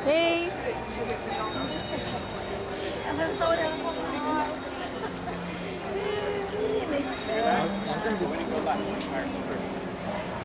Ei! Às vezes tá olhando pra lá. Menina, espera.